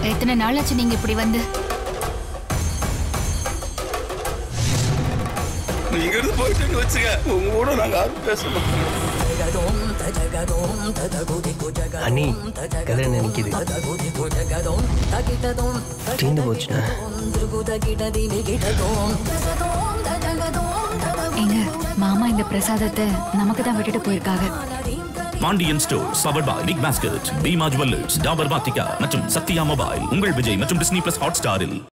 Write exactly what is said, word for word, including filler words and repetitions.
எத்தனை நாளாச்சு நீங்க இப்படி வந்து? நீங்க இருந்து போயிட்டு வச்சுங்க, உங்க கூட நாங்க யாரும் பேசணும். அண்ணி கல்யாணம் நினைக்குது தீந்து போச்சுண்ணா. எங்க மாமா இந்த பிரசாதத்தை நமக்கு தான் விட்டுட்டு போயிருக்காங்க. பாண்டியன் ஸ்டோர், சவர்பா, big basket, Bhima jewellers, Dabur பாத்திகா மற்றும் சத்யா மொபைல் உங்கள் விஜய் மற்றும் டிஸ்னி பிளஸ் ஹாட் ஸ்டாரில்.